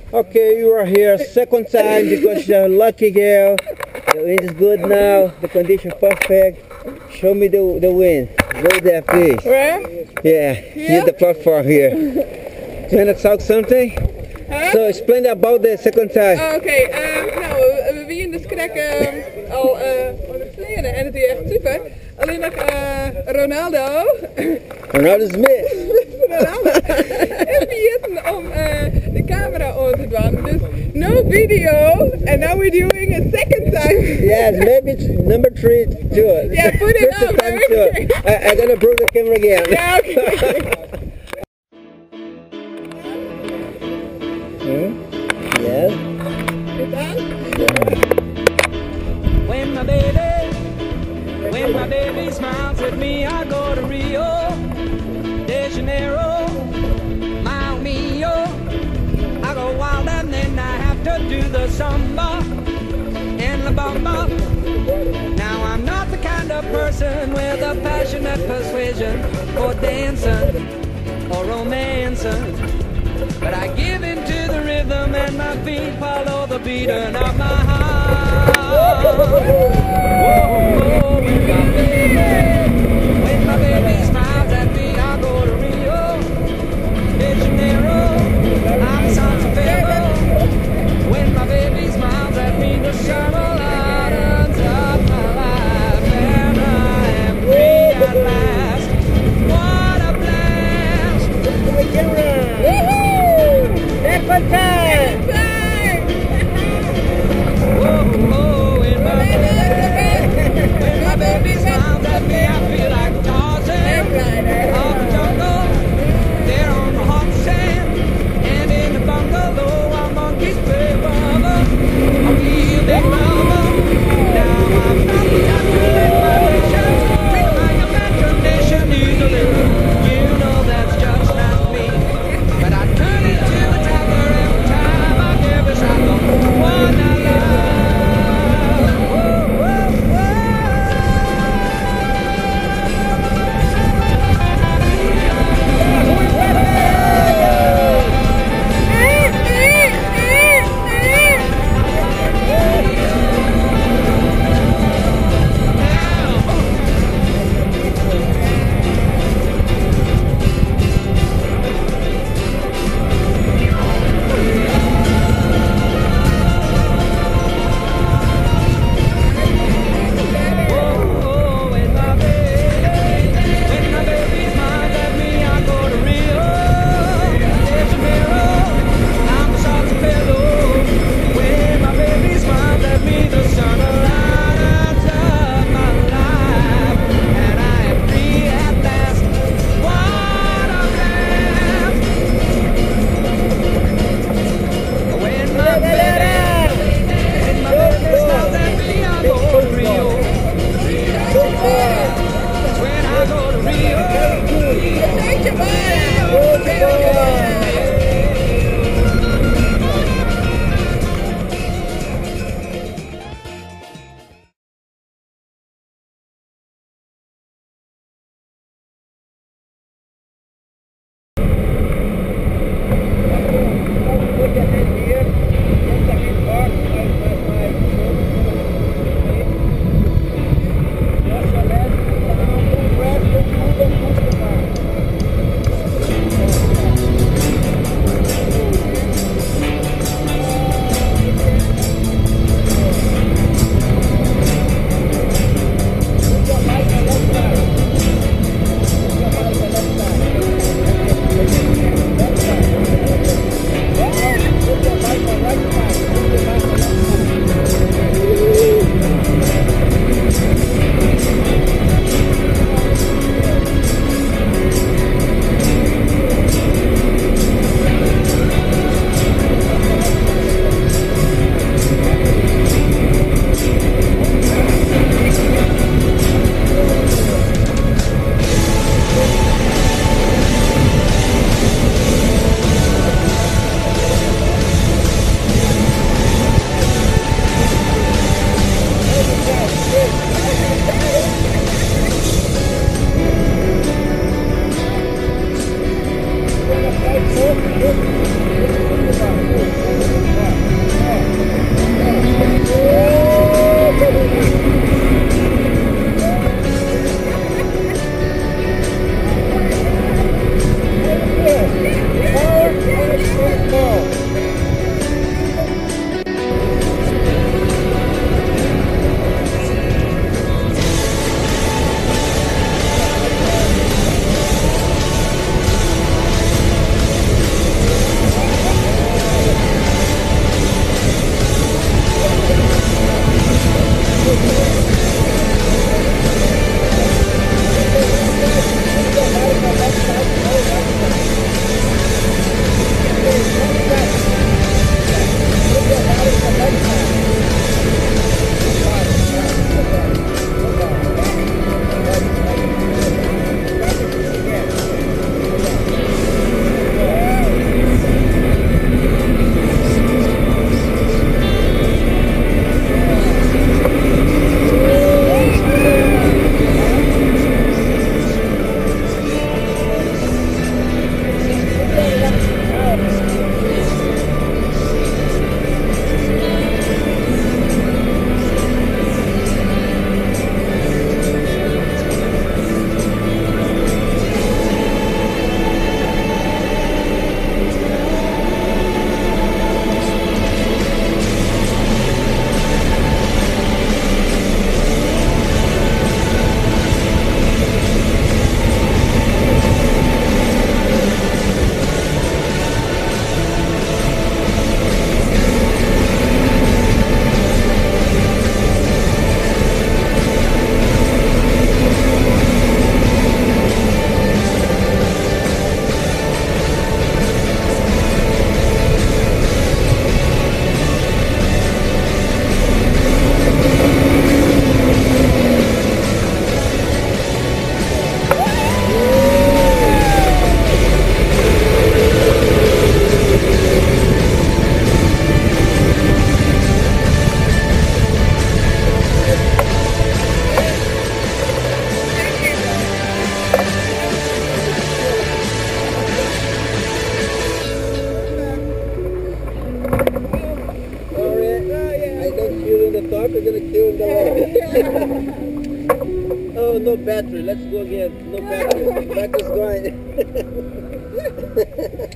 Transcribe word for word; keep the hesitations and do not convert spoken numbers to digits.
Okay, you are here second time because you're a lucky girl. The wind is good now. The condition perfect. Show me the the wind. Go there, please. Where? Yeah, here the platform here. You wanna talk something? Huh? So explain about the second time. Oh, Oké, ehm, nou, we winnen dus krek ehm, al uh, leren en het is echt super. Alleen nog uh, Ronaldo. Ronaldo Smith. Ronaldo. En vergeten om uh, de camera aan te doen. Dus no video, and now we're doing a second time. Yes, maybe it's number three too. Yeah, put it First up. time too. I, I'm gonna bring the camera again. Yeah, okay. Hmm? Yes. Is that? When my baby, when my baby smiles at me, I go to Rio de Janeiro, Miami, I go wild and then I have to do the samba and la bamba. Now I'm not the kind of person with a passionate persuasion for dancing or romancing, but I give in to the rhythm and my feet follow the beating of my heart. Whoa, when my baby, when my baby smiles at me, I go to Rio de Janeiro, I'm Santa Fe. When my baby smiles at me, the summer lightens up my life, and I am free at last. What a blast! Second time. Whoa, whoa, when my baby, We're gonna kill the Oh, no battery. Let's go again. No battery. Battery's going.